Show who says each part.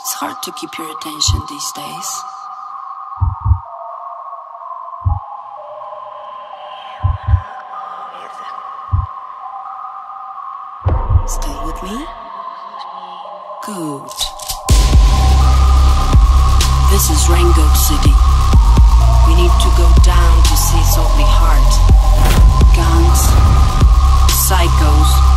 Speaker 1: It's hard to keep your attention these days. Stay with me? Good. This is Rengkok City. We need to go down to see its ugly heart. Gangs, psychos,